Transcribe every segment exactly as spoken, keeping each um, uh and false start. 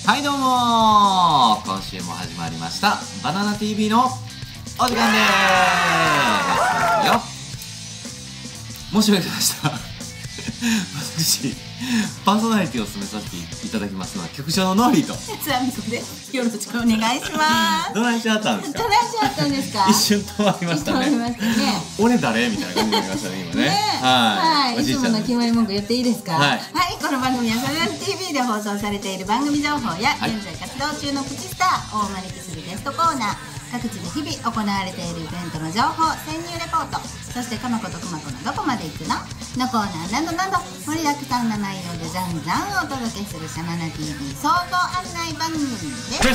はいどうもー、今週も始まりましたバナナ ティーブイ のお時間でーすよ。申し訳ございました私パーソナリティを務めさせていただきますのは局長のノーリーとつあみこです。よろしくお願いします。 どないしちゃったんですか。 どないしちゃったんですか。 一瞬止まりましたね。 止まりましたね。 俺誰みたいな感じになりましたね今ね。 はい。いつものおじいちゃん決まり文句言っていいですか。 はい。 はい。この番組はサナナ ティーブイ で放送されている番組情報や現在活動中のプチスターをお招きするゲストコーナー。各地で日々行われているイベントの情報、潜入レポート、そしてかまことくまこのどこまで行くののコーナーなどなど盛りだくさんな内容でじゃんじゃんお届けするシャナナ ティーブイ 総合案内番組です。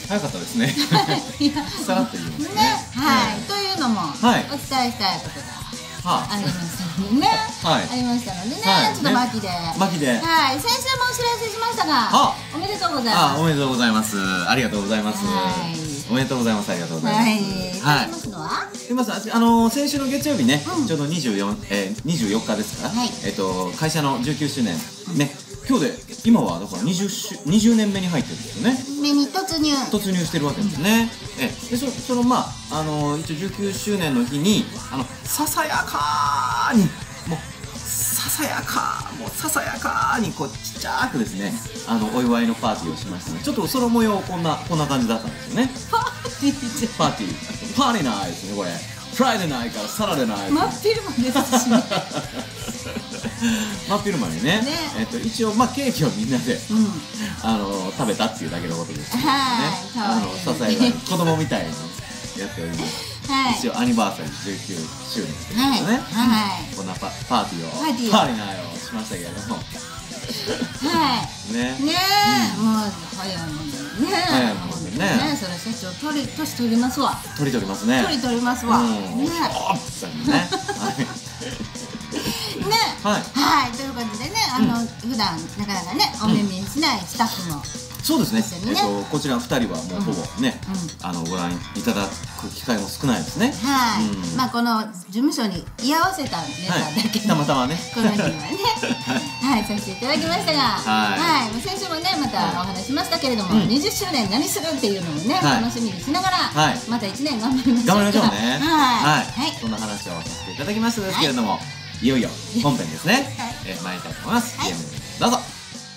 早かったですね。さらっと言いますね。 ね、はい、というのも、 はいお伝えしたいことがはありましたのでね、 はいありましたのでね、 はいちょっと巻きで、 巻きではい、先週もお知らせしましたが、 あおめでとうございあ、 ます。 おめでとうございます。ありがとうございます。 はいおめでとうございます。ありがとうございます。 はい、 はいと言いますのは、 すみません、ああのー先週の月曜日ね、 うんちょうどにじゅうよん、えー、にじゅうよっかですから、 はいえっと会社のじゅうきゅうしゅうねんね、今日で今はだからにじゅうしゅにじゅうねんめに入ってるんですよね。 目に突入。 突入してるわけですね。えでそそのまああのー一応じゅうきゅうしゅうねんの日にあのささやかにもうささやかもうささやかにこうちっちゃくですねあのお祝いのパーティーをしましたので、ちょっとその模様こんなこんな感じだったんですよね。 パーティーじパーティーパーティーナイトですねこれ。フライデーナイトからサラデーナイゃ、 ト。 真っ昼間ですしね。 真っ昼間にね、 ねえっと一応まあケーキをみんなで、 うん。 あの食べたっていうだけのことですけどね。 はいあのささやかに子供みたいにやっております。 はい。 一応アニバーサリーじゅうきゅうしゅうねんですはい。 ね。 はい。 こんなパパーティーをパーティーをパーティーナイトをしましたけれどもはい。 ね。 ねえ、もう早いもんだよね。 早いもんでねね、それ社長取り年取りますわ。 取り取りますね。 取り取りますわ。 うんね。 おっつってね。 ね。 はい。 はい、という感じでね、あの普段なかなかねお目見しないスタッフも。 そうですね。 ですよねえっとこちらふたりはもうほぼね、 うあのご覧いただく機会も少ないですね。 はい、 うんまあこの事務所に居合わせたネタだけたまたまね。 この日はね、はい、させていただきましたが、 はいはい、もう先週もねまたお話ししましたけれども、 うんにじゅっしゅうねん何するっていうのをね、 はい楽しみにしながら、 はいまたいちねん頑張りましょう。 頑張りましょうね。 はい、はい、 そんな話をさせていただきましたですけれども、いよいよ本編ですね。 はいえー参りたいと思います。 はいゲームどうぞ。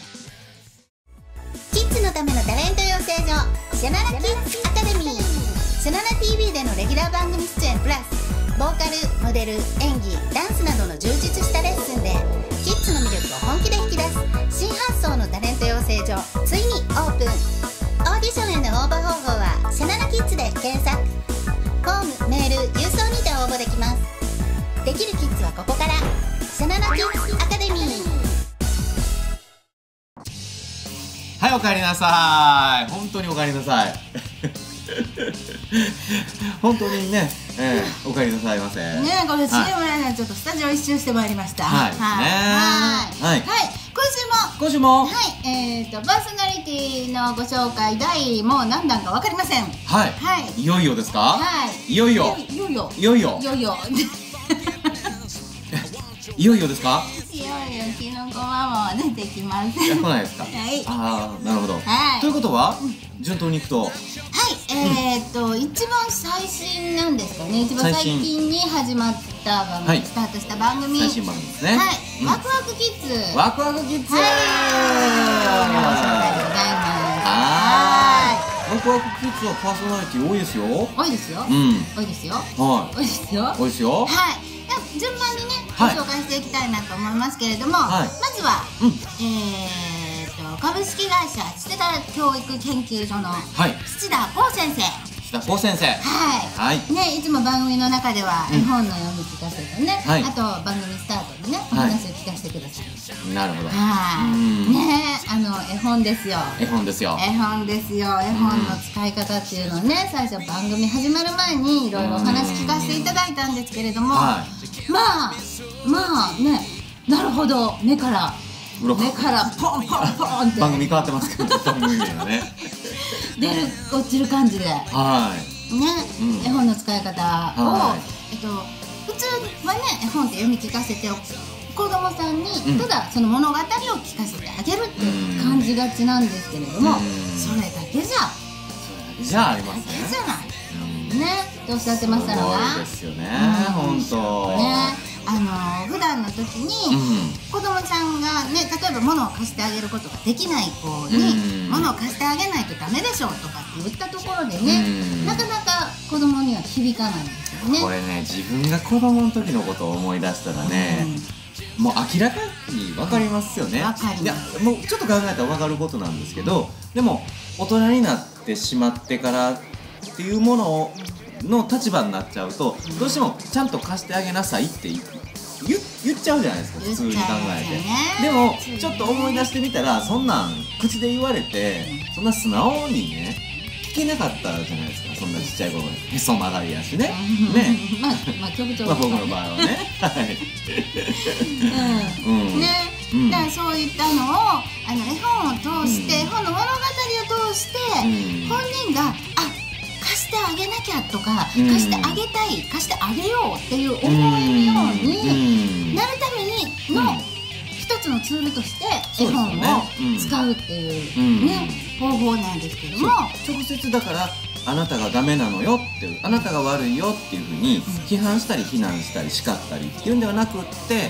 キッズのためのタレント養成所シャナナキッズアカデミー。シャナナ ティーブイ でのレギュラー番組出演プラスボーカル、モデル、演技、ダンスなどの充実したレッスンでキッズの魅力を本気で引き出す新発想のタレント養成所ついにオープン。オーディションへの応募方法はシャナナキッズで検索。ホーム、メール、郵送にて応募できます。できるキッズはここから。シャナナキッズアカデミー。 はい、おかえりなさい。本当におかえりなさい。本当にね、えー、おかえりなさいませ。 ね、これ シーエムはいね、ちょっとスタジオ一周してまいりました。 はいですねはい、 はいはい、今週も。 今週もはい、えーとパーソナリティのご紹介第もう何弾かわかりません。 はい、 はいいよいよですか。 はいいよいよいよいよいよいよいよいよいよいよですか。 いよいよキノコママは出てきませいやん。 来ないですか。 はいああ、なるほど。 はいということは、順当にいくと、 はい、えーと一番最新なんですかね、一番最近に始まった番組、 はいスタートした番組、 最新番組ですね。 はい、 うんワクワクキッズ。 ワクワクキッズ。 はい、ご紹介でございます。 はーい。ワクワクキッズはパーソナリティ多いですよ。 多いですよ。 うん。 多いですよ。 は多いですよ。 い。多いですよ。 はい。では順番にね、ごはい紹介していきたいなと思いますけれども、 はいまずは、 うん。 えーと株式会社土田教育研究所のはい。 土田光先生。 志田光先生。 はい。 はい。 ね、いつも番組の中ではうん絵本の読み聞かせとね、 はいあと番組スタートにね、おはい話を聞かせてください。 なるほど。 はい。 うんね、あの絵本ですよ。 絵本ですよ。 絵本ですよ。絵本の使い方っていうのをね、最初番組始まる前にいろいろお話聞かせていただいたんですけれども、 はまあまあね、なるほど、目からうろ目からポンポンポンって番組変わってますけど、番組名がね。 出る落ちる感じでね、 はい。うん絵本の使い方を、 はえっと普通はね、絵本って読み聞かせて子供さんにうんただその物語を聞かせてあげるっていう感じじがちなんですけれども、それだけじゃじゃあありますね。 じゃないねっておっしゃってましたのが、 すごいですよね、本当ね、あの普段の時に子供ちゃんがね、例えば物を貸してあげることができない子に物を貸してあげないとダメでしょとかって言ったところでね、なかなか子供には響かないんですよね。 これね、自分が子供の時のことを思い出したらね、もう明らかに分かりますよね。 分かります。 いや、もうちょっと考えたら分かることなんですけど、でも大人になってしまってからっていうものの立場になっちゃうと、どうしてもちゃんと貸してあげなさいって言言っちゃうじゃないですか、普通に考えて。でもちょっと思い出してみたら、そんなん口で言われてそんな素直にね聞けなかったじゃないですか。そんなちっちゃい頃へそ曲がりやしね。ね。 まあまあ局長まあ僕の場合はね。はい。 うん。ね。だからそういったのをあの絵本を通して、絵本の物語を通して本人があ貸してあげなきゃとか、貸してあげたい、貸してあげようっていう思えるようになるためにの一つのツールとして絵本を使うっていうね方法なんですけども、 直接だからあなたがダメなのよっていう、あなたが悪いよっていうふうに批判したり非難したり叱ったりっていうんではなくって、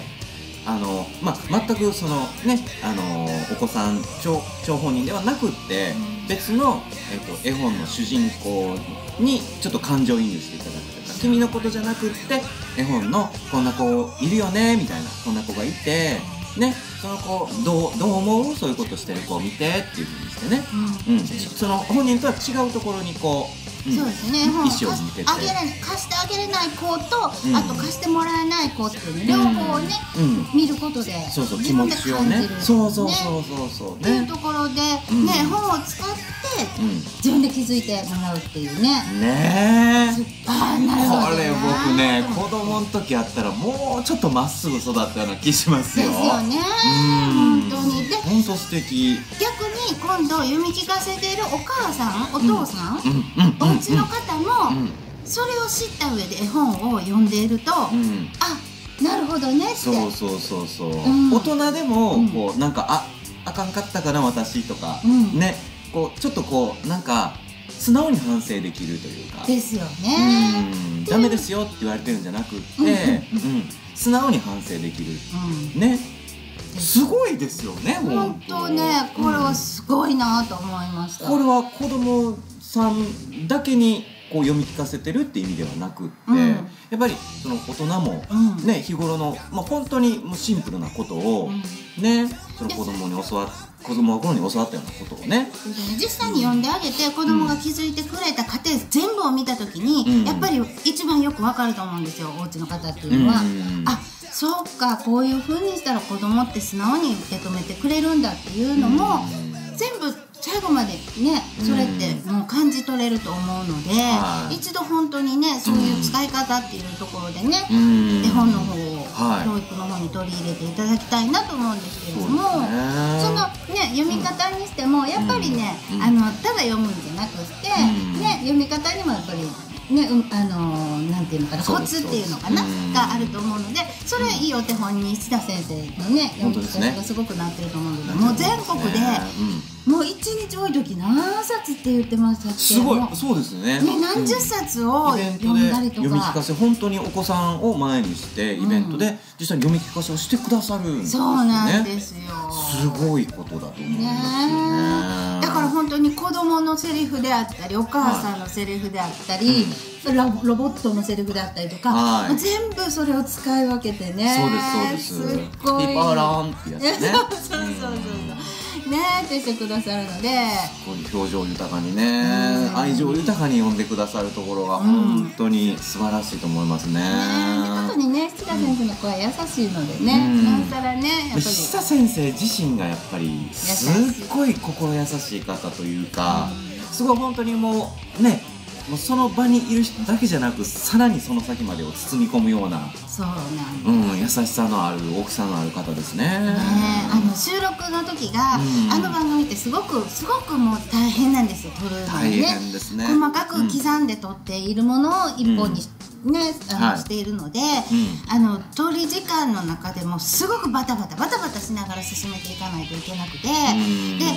あのまあ全くそのね、あのお子さん張本人ではなくって、別の、えっと、絵本の主人公にちょっと感情移入していただくというか、君のことじゃなくって絵本のこんな子いるよねみたいな、こんな子がいてね、その子どうどう思う、そういうことしてる子を見てっていうふうにしてね、うん、うん、その本人とは違うところにこう。 うん、そうですね。 意思を向けてあげれ貸してあげれない子と、うん、あと貸してもらえない子っていう両方をね、うん、見ることで、 そうそう、気持ちをね、そうそうそうそうそうっていうところで、うん、ね、本を使って、うん、自分で気づいてもらうっていうね。 ねえ。 あー、なるほど。 これ僕ね、子供の時あったらもうちょっとまっすぐ育ったような気しますよ。 ですよね。本当に。で、 本当素敵。 逆に今度読み聞かせているお母さん、お父さん、うんうん、お家の方もそれを知った上で絵本を読んでいると、うん、あ、なるほどねって。 そうそうそうそう、うん、大人でもこうなんか、あ、あかんかったかな私とか、うん、ね、こうちょっとこうなんか素直に反省できるというか。 ですよね。 うん、ダメですよって言われてるんじゃなくって、うんうんうん、素直に反省できる、うん、ね。すごいですよね。 本当ね、これはすごいなと思いました。 これは子供さんだけにこう読み聞かせてるって意味ではなくって、うん、やっぱりその大人もね、うん、日頃の、まあ、本当にもうシンプルなことをね、うん、その子供に教わっ子供の頃に教わったようなことをね、 実際に読んであげて子供が気づいてくれた過程全部を見た時に、うん、やっぱり一番よくわかると思うんですよ、お家の方っていうのは。うん、あ、そうか、こういう風にしたら子供って素直に受け止めてくれるんだっていうのも、うん、全部最後までね、それってもう感じ取れると思うので、うん、一度本当にね、そういう使い方っていうところでね、うん、絵本の方を、はい、教育の方に取り入れていただきたいなと思うんですけれども、 そ, そのね、読み方にしてもやっぱりね、うん、あのただ読むんじゃなくって、うん、ね、読み方にもやっぱりね、うん、あのー、なんていうのかな、コツっていうのかな、があると思うので、それいいお手本に石田先生のね、読み聞かせがすごくなってると思うので、もう全国で、もう一日多い時何冊って言ってましたっけ。 すごい、そうですね。 ね、何十冊を読んだりとか、 読み聞かせ、本当にお子さんを前にしてイベントで実際に読み聞かせをしてくださるんですよね。 そうなんですよ。 すごいことだと思うんですよね。 だから本当に子供のセリフであったり、お母さんのセリフであったり、うん、ロボットのセリフであったりとか、はい、全部それを使い分けてね。 そうですそうです。 すっごい。 ピパランってやつね。 そうそうそうそう。ねえってしてくださるので、 こういう表情豊かにね、愛情豊かに読んでくださるところが本当に素晴らしいと思いますね。 特にね、石田先生の声は優しいのでね、なおさらね、やっぱり石田先生自身がやっぱりすっごい心優しい方というか、すごい本当にもうね、もうその場にいる人だけじゃなく、さらにその先までを包み込むような、 そうなんうん、優しさのある、大きさのある方ですね。ね、 あの収録の時が、うん、あの番組ってすごくすごくもう大変なんですよ、撮るの大変ですね。 細かく刻んで撮っているものを一本に、うん、ね、あの、はい、しているので、うん、あの撮り時間の中でもすごくバタバタバタバタしながら進めていかないといけなくて、うん、で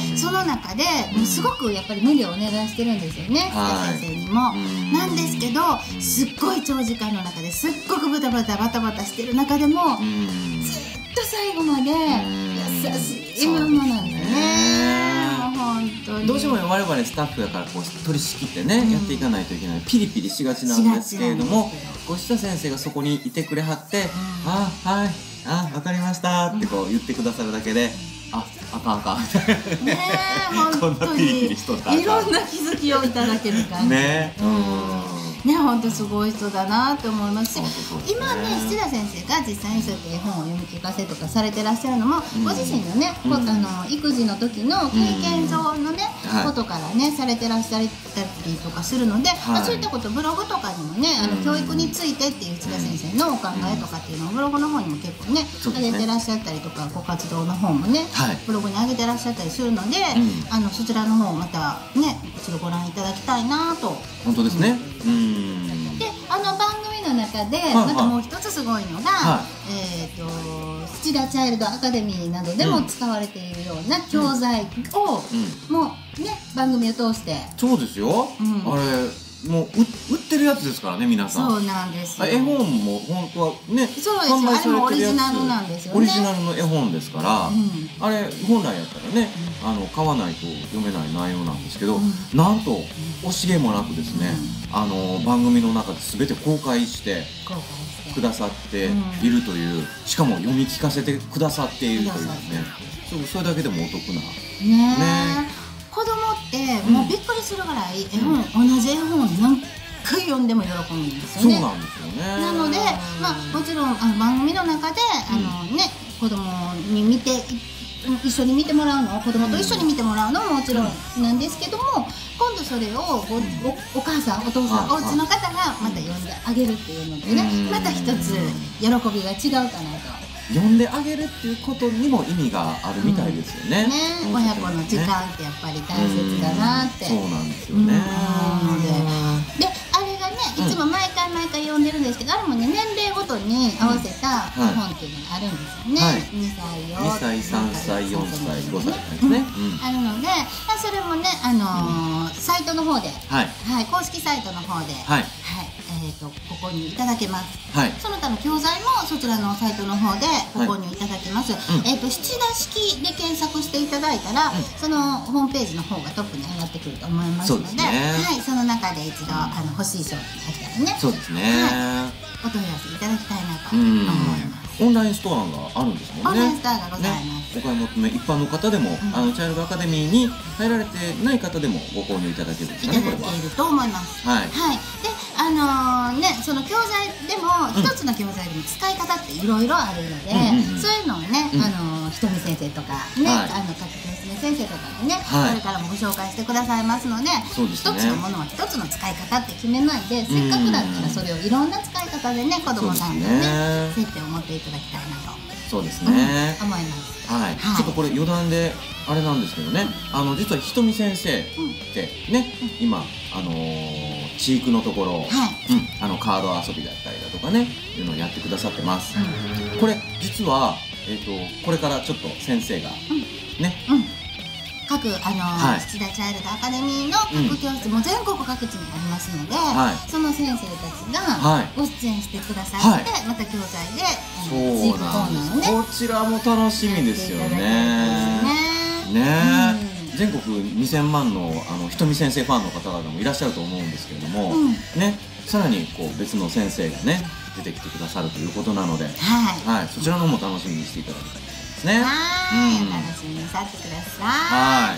の中で、もうすごくやっぱり無理をお願いしてるんですよね、先生にも。なんですけど、すっごい長時間の中ですっごくバタバタバタバタしてる中でも、ずっと最後まで優しいママなんですね。本当にどうしても我々スタッフだからこう取り仕切ってね、やっていかないといけない、ピリピリしがちなんですけれども、越田先生がそこにいてくれはって「あはいあ分かりました」ってこう言ってくださるだけで「ああかんあかん」みたいなねえ、本当にいろんな気づきをいただける感じね。 ね、本当すごい人だなって思いますし、今ね、七田先生が実際にそうやって絵本を読み聞かせとかされてらっしゃるのも、ご自身のね、あの育児の時の経験上のね、ことからねされてらっしゃったりとかするので、そういったことブログとかにもね、あの教育についてっていう七田先生のお考えとかっていうのをブログの方にも結構ね上げてらっしゃったりとか、ご活動の方もねブログに上げてらっしゃったりするので、あのそちらの方をまたね一度ご覧いただきたいなと。 本当ですね。 で、あの番組の中でまたもう一つすごいのが、えっと土田チャイルドアカデミーなどでも使われているような教材をもうね番組を通して。 そうですよ。あれもう売ってるやつですからね、皆さん。 そうなんですよ。 絵本も本当はね、 そうですよ。あれもオリジナルなんですよね。 オリジナルの絵本ですから、あれ本来やったらね、あの買わないと読めない内容なんですけど、なんと惜しげもなくですね、あの番組の中で全て公開してくださっているという、しかも読み聞かせてくださっているというね、それだけでもお得なね。子供ってもうびっくりするぐらい絵本、同じ絵本を何回読んでも喜ぶんですよね。 そうなんですよね。 なので、まあもちろんあの番組の中であのね子供に見て一緒に見てもらうの、子供と一緒に見てもらうのももちろんなんですけども、今度それをおお母さんお父さんお家の方がまた読んであげるっていうのでね、また一つ喜びが違うかなと。 読んであげるっていうことにも意味があるみたいですよね。 親子の時間ってやっぱり大切だなって。 そうなんですよね。 で、あれがね、いつも毎回毎回読んでるんですけど、あれもね年齢ごとに合わせた絵本っていうのがあるんですよね。にさいよ、 にさい、さんさい、よんさい、ごさいですね。 あるので、それもねあのサイトの方で、はい公式サイトの方で、はいえっとご購入いただけます。その他の教材もそちらのサイトの方でご購入いただけます。えっと七田式で検索していただいたら、そのホームページの方がトップに上がってくると思いますので、はいその中で一度あの欲しい商品が来たらね、 そうですね。 お問い合わせいただきたいなと思います。 オンラインストアがあるんですもんね。 オンラインストアがございます。 お買い求め一般の方でも、あのチャイルドアカデミーに入られてない方でもご購入いただけるんですかね。 いただけると思います。はい。はい。で、あのね、その教材でも一つの教材でも使い方っていろいろあるので、そういうのをね、あのひとみ先生とかね、あの柿木先生とかでね、これからもご紹介してくださいますので、一つのものは一つの使い方って決めないで、せっかくだったらそれをいろんな使い方でね、子供さんがね、接点を持っていただきたいなと。 そうですね。 思います。 はい。ちょっとこれ余談であれなんですけどね、あの実はひとみ先生ってね、今あの飼育のところ、あのカード遊びだったりだとかね、いうのをやってくださってます。これ実はえっとこれからちょっと先生がね。 各あの七田チャイルドアカデミーの各教室も全国各地にありますので、その先生たちがご出演してくださって、また教材で飼育コーナーをね、 こちらも楽しみですよね。ねえ、全国にせんまんのあのひとみ先生ファンの方々もいらっしゃると思うんですけれども、ね、さらにこう別の先生がね出てきてくださるということなので、はい、そちらの方も楽しみにしていただきたい。はい、 楽しみにさってください。はい、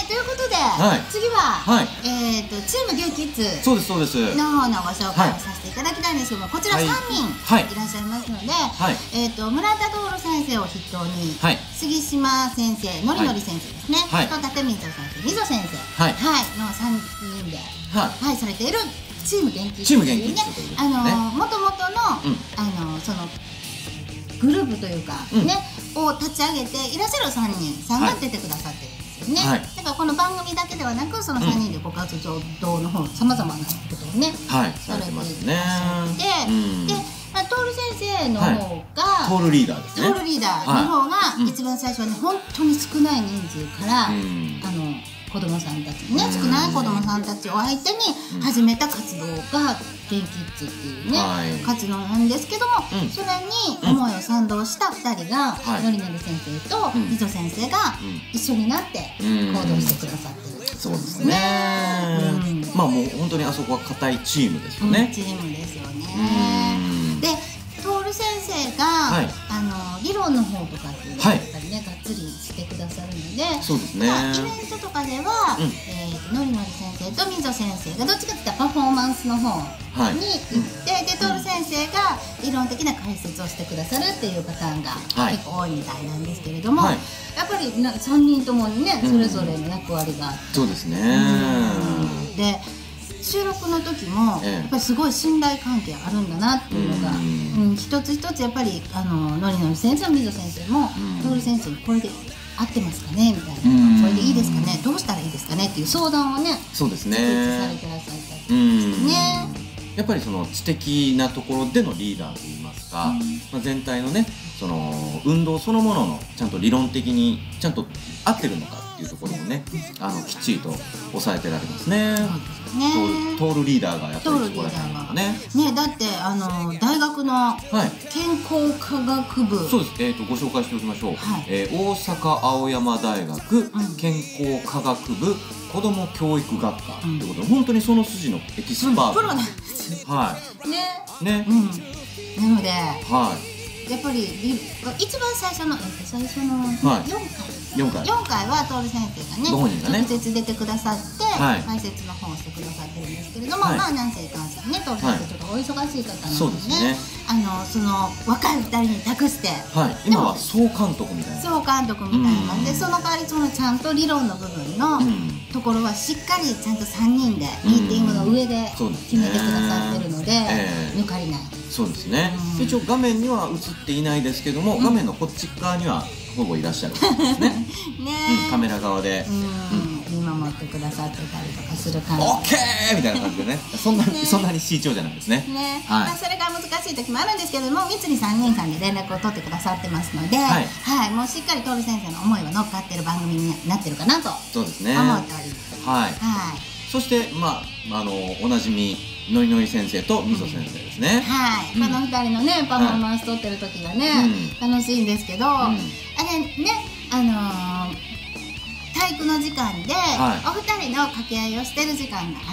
ということで、次は、えっとチームゲイキッズの方のご紹介をさせていただきたいんですけども、こちらさんにんいらっしゃいますので、えっと村田徹先生を筆頭に、杉島先生、のりのり先生ですね、と立水先生、みぞ先生、はいのさんにんで、はいされているチームゲイキッズというね、あのもともとのあのそのグループというかねを立ち上げていらっしゃるさんにんさんが出てくださってるんですよね。だからこの番組だけではなく、そのさんにんでご活動の方さまざまなことをねされていらっしゃって、でまあ、トール先生の方が、 トールリーダーですね。 トールリーダーの方が一番最初はね、本当に少ない人数から、あの子供さんたちね、少ない子供さんたちを相手に始めた活動がゲンキッズっていうね、活動なんですけども、それに思いを賛同したふたりが、のりのり先生とみぞ先生が一緒になって行動してくださってる。 そうですね。まあもう本当にあそこは固いチームですよね。 チームですよね。で、トール先生があの理論の方とかっていうのをやっぱりね、がっつりしてくださるので、 そうですね。 イベントとかではのりのり先生とみぞ先生がどっちかっていったらパフォーマンスの方に行って、でトール先生が理論的な解説をしてくださるっていうパターンが結構多いみたいなんですけれども、やっぱりさんにんともにね、それぞれの役割があって、 そうですね。 で収録の時もやっぱりすごい信頼関係あるんだなっていうのが、うん、一つ一つやっぱりあののりのり先生もみぞ先生もトール先生にこれで合ってますかねみたいな、これでいいですかね、どうしたらいいですかねっていう相談をね、 そうですね、 されてらっしゃったりね。 やっぱりその知的なところでのリーダーといいますか、まあ、全体のねその運動そのもののちゃんと理論的にちゃんと合ってるのかっていうところをね、あのきっちりと抑えてられますね。 ね、 トールリーダーがやっぱりそこら辺がね。 ね、だってあの大学の健康科学部、 そうです。えっとご紹介しておきましょう。えー、大阪青山大学健康科学部子ども教育学科ということで、本当にその筋のエキスパート。 プロなんですよ。 はい。 ね。 ね。 なので、 はい。 やっぱり一番最初の最初のよんかいよんかいはトール先生がね直接出てくださって解説の方をしてくださってるんですけれども、まあなんせいかんせんね、トール先生ちょっとお忙しい方なのでね、あのその若いふたりに託して、 今は総監督みたいな総監督みたいなので、その代わりそのちゃんと理論の部分のところはしっかりちゃんとさんにんでミーティングの上で決めてくださってるので抜かりない。 そうですね。一応画面には映っていないですけども、画面のこっち側にはほぼいらっしゃるんですね。カメラ側で見守ってくださってたりとかする感じ。 オッケーみたいな感じでね。そんなにそんなに慎重じゃないですね。 ね。まあそれが難しい時もあるんですけれども、密にさんにんさんで連絡を取ってくださってますので、はい、もうしっかりトール先生の思いが乗っかってる番組になってるかなと。 そうですね。 思っております。 はい。そしてまああのおなじみのりのり先生とみぞ先生ですね。 はい、このふたりのねパフォーマンス撮ってる時がね楽しいんですけど、あれね、あの体育の時間でおふたりの掛け合いをしてる時間があって、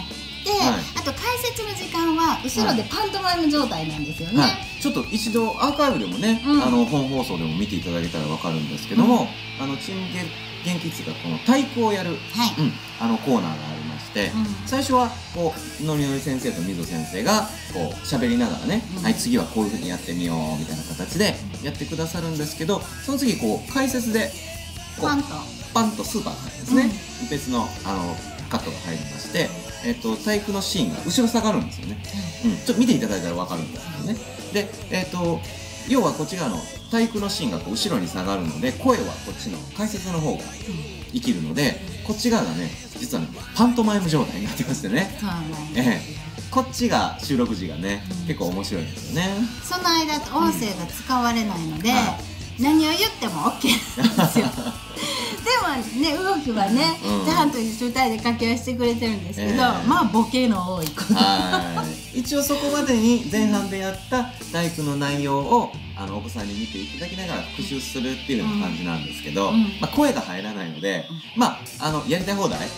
あと解説の時間は後ろでパントマイム状態なんですよね。 ちょっと一度アーカイブでもね、あの本放送でも見ていただけたらわかるんですけども、あのチームゲンキッズがこの太鼓をやるあのコーナーがありまして、最初はこうのりのり先生とみぞ先生がこう喋りながらね、はい次はこういうふうにやってみようみたいな形でやってくださるんですけど、その次こう解説でパンとパンとスーパーなんですね、別のあのカットが入りまして、えっと体育のシーンが後ろ下がるんですよね。うん、ちょっと見ていただいたらわかるんですけどね。で、えっと要はこっち側の体育のシーンがこう後ろに下がるので、声はこっちの解説の方が生きるので、こっち側がね実はねパントマイム状態になってましてね、ええ、こっちが収録時がね結構面白いんですよね。 その間音声が使われないので、何を言っても オーケー なんですよ。でもね、動きはね、ちゃんと一緒にで掛け合いしてくれてるんですけど、まあボケの多いこと。 一応そこまでに前半でやった体育の内容をあのお子さんに見ていただきながら復習するっていうような感じなんですけど、まあ声が入らないので、まああのやりたい放題。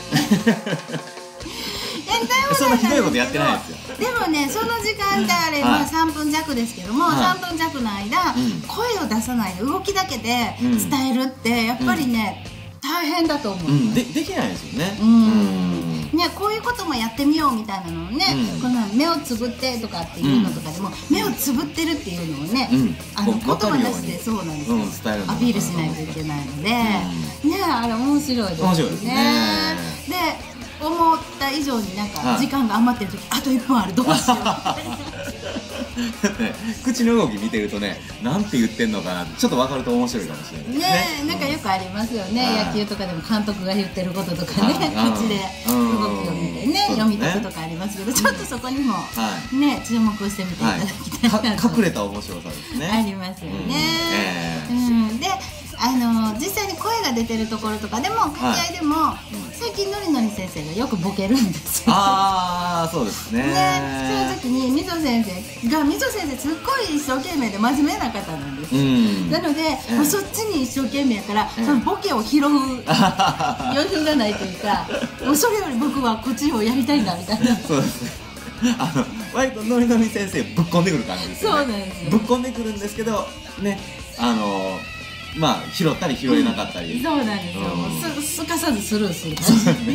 そんなひどいことやってないですよ。 でもね、その時間であればさんぷん弱ですけども、さんぷん弱の間声を出さないで動きだけで伝えるってやっぱりね大変だと思う。 でできないですよね。 ね、こういうこともやってみようみたいなのをね、この目をつぶってとかっていうのとかでも目をつぶってるっていうのをね、あの言葉出してそうなんですよ、アピールしないといけないのでね、あれ面白いですね。面白いですね。で思った以上になんか時間が余ってる時、あといっぷんある、どうしようね、口の動き見てるとね、なんて言ってんのかなってちょっと分かると面白いかもしれないですね。 ねえ、なんかよくありますよね、 はい野球とかでも監督が言ってることとかね、 はい口で動きを見てね、 うん読み解くとかありますけど、ちょっとそこにもはいね、注目してみていただきたいなと、 か隠れた面白さですね。 ありますよね。 うんええうん、で、あの実際に声が出てるところとかでも掛け合いでも、最近のりのり先生がよくボケるんですよ。 ああ、そうですね。 ね、その時にみぞ先生が、みぞ先生すっごい一生懸命で真面目な方なんですよ。 うんなので、 えもうそっちに一生懸命やから、 ええそのボケを拾う余裕がないというか、もうそれより僕はこっちをやりたいんだみたいな。 そうですね。あの割とのりのり先生ぶっこんでくる感じですよね。 そうなんですよぶっこんでくるんですけどね、あのまあ拾ったり拾えなかったり、 そうなんですよ、 うんもうすすかさずスルーする感じ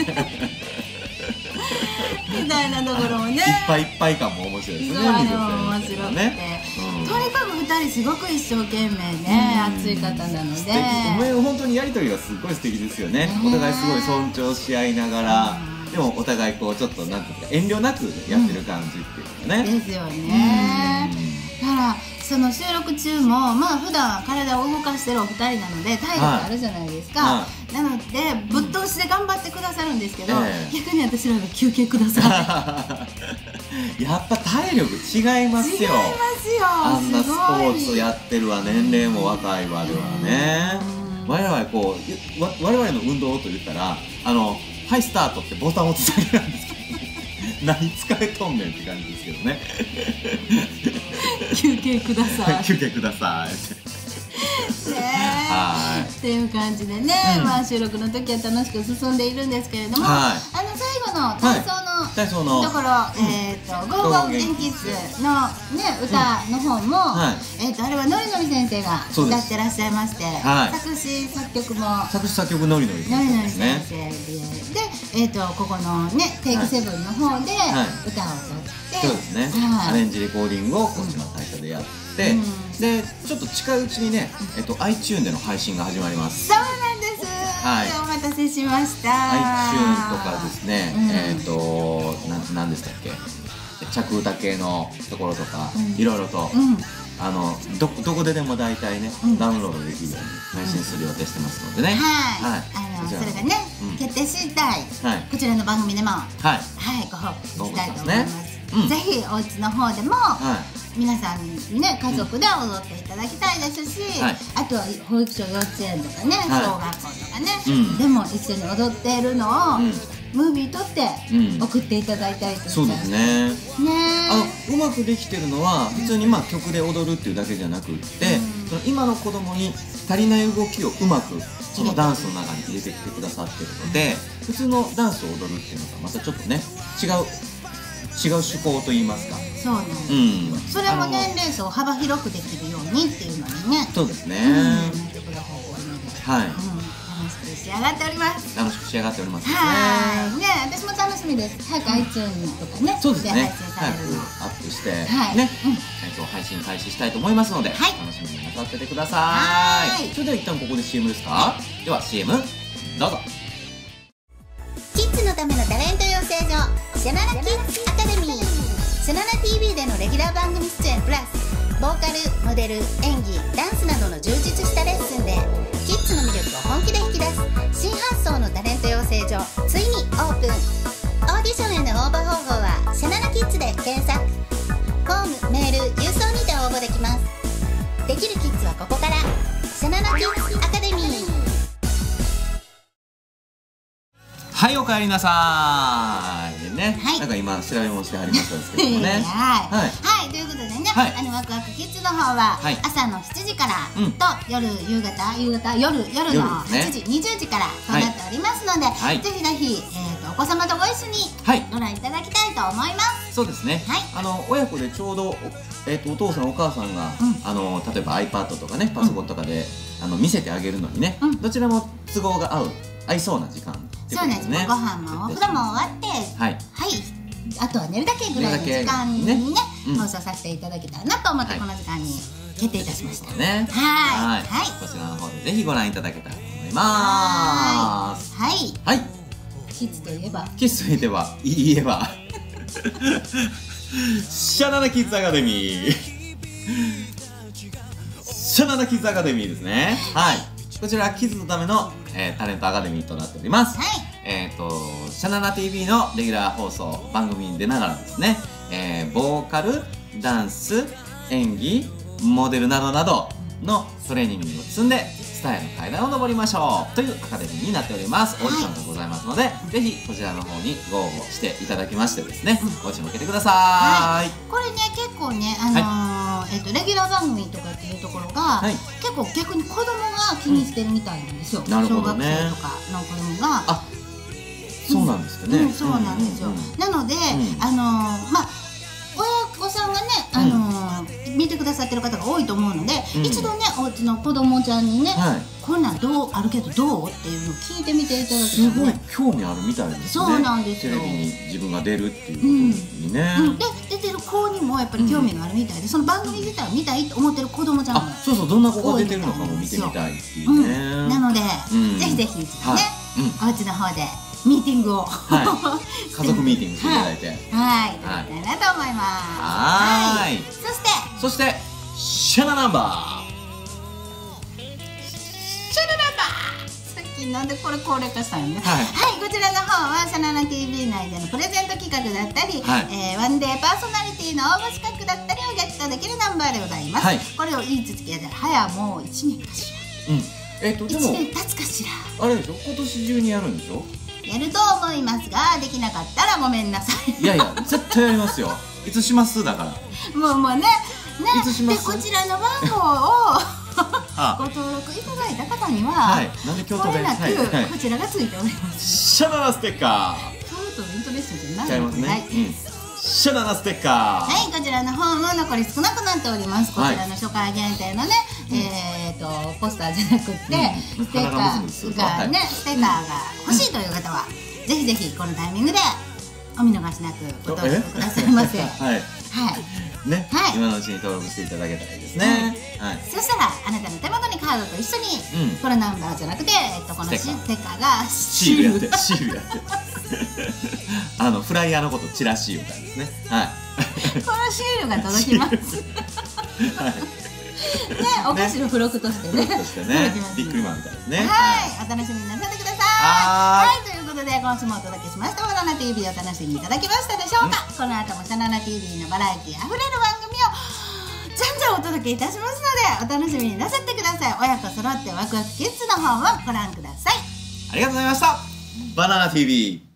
みたいなところもね、 いっぱいいっぱい感も面白いですね。 そう、あ水の面先生白くて、 ね。うんとにかくふたりすごく一生懸命ね、 うん熱い方なので、 素敵。もう本当にやりとりがすごい素敵ですよね。 ねお互いすごい尊重し合いながら、 うんでもお互いこうちょっとなんていうか遠慮なくやってる感じっていうかね。 ですよね。だからその収録中もまあ普段体を動かしてるお二人なので体力あるじゃないですか、 はなのでぶっ通しで頑張ってくださるんですけど、 ええ逆に私らが休憩くださやっぱ体力違いますい違いよ。 ますよ、 あんなスポーツすやってるわ、年齢も若いわではね。我々こうわ我々の運動と言ったら、あのはいスタートってボタンを押すだけなんですけど、何疲れとんねんって感じですけどね。 ごい休憩ください休憩ください。 ねはいっていう感じでね、 うんまあ収録の時は楽しく進んでいるんですけれども、 はいあの最後の体操の、 体操のところ、えっ、と「ゴーゴー元気ッズ」のね歌の方も、 はいえっ、とあれはのりのり先生がそうです歌ってらっしゃいまして、 はい作詞作曲も作詞作曲のりのりのりのりです先生ね。 で、でえっ、とここのねテイクセブンの方ではい歌を歌って、 そうですね、 はいアレンジレコーディングをこっちの会社でやって、 うんでちょっと近いうちにね、えっと、iTunes での配信が始まります。 そうなんです、 はいお待たせしました。 iTunes とかですね、 うんえっとななんでしたっけ、着歌系のところとか、 うんいろいろと、 うんあのどどこででも大体ね、 うんダウンロードできるように配信する予定してますのでね。 はい、 はいあのこちらそれがね、 うん決定次第、 はいこちらの番組でもははいいご報告したいと思います。 ご報告しますねうんぜひお家の方でも、 はい皆さんにね家族で踊っていただきたいですし、 はいあとは保育所幼稚園とかね、 はい小学校とかね、 うんでも一緒に踊っているのを、 うんムービー撮ってうん送っていただいたりとか、 そうですね。 ねあのうまくできてるのは普通にまあ曲で踊るっていうだけじゃなくって、 うんその今の子供に足りない動きをうまくそのダンスの中に入れてきてくださってるので、普通のダンスを踊るっていうのとはまたちょっとね違う違う趣向といいますか、 そうなんです、 うん、 それもあの年齢層幅広くできるようにっていうのにね、 そうですね、 うん、やってくださってるので、 はい、 うん、楽しく仕上がっております。 楽しく仕上がっておりますね。 はい、ね、私も楽しみです。早く iTunes とかね、 そうですね。 配信さ早くれるの。 アップして、 はいね、 うんえっと配信開始したいと思いますので、 はい楽しみになさっててください。 はいそれでは一旦ここで シーエム ですか。では シーエム どうぞ。 キッズのためのタレント養成所シャナナキッズアカデミー。シャナナ ティーブイ でのレギュラー番組出演プラスボーカル、モデル、演技、ダンスなどの充実したレッスンでキッズの魅力を本気で引き出す新発想のタレント養成所ついにオープン。オーディションへの応募方法はシャナナキッズで検索。フォーム、メール、郵送にて応募できます。できるキッズはここから。シャナナキッズアカデミー。 はいお帰りなさいね、 はいなんか今調べ物してはりましたんですけどもねはい、 はいはい、ということでね、 はいあのワクワクキッズの方は、 はい朝のしちじからうんと、夜夕方夕方夜夜の夜ですねはちじにじゅうじからとなっておりますので、 はいぜひぜひ、えー、とお子様とご一緒にはいご覧いただきたいと思います。 そうですね、 はいあの親子でちょうどお,、えー、とお父さんお母さんが、 うんあの例えば iPad とかねパソコンとかで、あの見せてあげるのにね、 うんどちらも都合が合う合いそうな時間ってそうなんです、 ねご飯もお風呂も終わって、 はいはい、あとは寝るだけぐらいの時間にね寝るだけねうん放送させていただけたらなと思って、 はいこの時間に決定いたしました。 ねはいはいこちらの方でぜひご覧いただけたらと思いますはいはい、 はいキッズといえばキスといえば言えばシャナナキッズアカデミーシャナナキッズアカデミーですね。はい、こちらキッズのための、えー、タレントアカデミーとなっております。 はい、 えっとシャナナ ティーブイ のレギュラー放送番組に出ながらですね、えー、ボーカル、ダンス、演技、モデルなどなどのトレーニングを積んでスターへの階段を上りましょうというアカデミーになっております。オーディションがございますので、ぜひこちらの方にご応募していただきましてですね、ご注目受けてくださはいい。 これね結構ねあのーえっとレギュラー番組とかっていうところが、 はい、 結構逆に子供が気にしてるみたいなんですよ。 うん、なるほどね。 小学生とかの子供が。 あ、そうなんですね。 うん、そうなんですよ。なので、あのー、まあ親御さんがね、あのー、見てくださってる方が多いと思うので、うん、一度ねお家の子供ちゃんにね、はい、こんなんどうあるけどどうっていうのを聞いてみていただきたい、ね、 すごい興味あるみたいですね。 そうなんですよ。 テレビに自分が出るっていうことにね、 うんうん、で出てる子にもやっぱり興味があるみたいで、うん、その番組自体を見たいと思ってる子供ちゃんも、 あ、そうそう、どんな子が出てるのかも見てみたいっていうね、 うん、なので、うん、ぜひぜひ一度ね、はい、お家の方でミーティングを、はい、 家族ミーティングしていただいて、 はい、はい、いただきたいなと思います。 はい、 そしてそしてシャナナンバーシャナナンバー最近なんでこれ高齢化したんよね。 はい、 はい、こちらの方はシャナナ ティーブイ 内でのプレゼント企画だったり、はい、えー、ワンデーパーソナリティの応募資格だったりをゲットできるナンバーでございます。はい、これを言い続けて早もういちねんかしら、うん、えっとでもいちねん経つかしら、 あれでしょ、今年中にやるんでしょ。 やると思いますが、できなかったらごめんなさい。 いやいや、絶対やりますよ。いつしますだから。 もうもうね、ね、 いつします。 でこちらの番号をご登録いただいた方には、はい、なんで京都弁、はいはい、こちらがついております。 シャナナステッカー。 京都イントネッションじゃない。 違いますね。はい、うん、シャナナステッカー。 はい、こちらの方も残り少なくなっております。こちらの初回限定のね、はい、えっとポスターじゃなくって、うん、ステッカーがね、ステッカーが欲しいという方は、うん、ぜひぜひこのタイミングでお見逃しなくご登録くださいませ。はい。はい。 ね、はい、今のうちに登録していただけたらいいですね。 はい。そしたらあなたの手元にカードと一緒に、うん、このナンバーじゃなくて、えっとこのステッカーがシールやってシールやって。あのフライヤーのことチラシみたいですね。はい。 このシールが届きます。はい。ね、お菓子の付録としてね。 としてね。ビックリマンみたいですね。 はい、お楽しみになさってください。はい、ということで今週もお届けしましたバナナ ティーブイ を楽しみにいただけましたでしょうか。この後もバナナ ティーブイ のバラエティあふれる番組をじゃんじゃんお届けいたしますのでお楽しみになさってください。親子揃ってワクワクキッズの方もご覧ください。 ありがとうございました。バナナ ティーブイ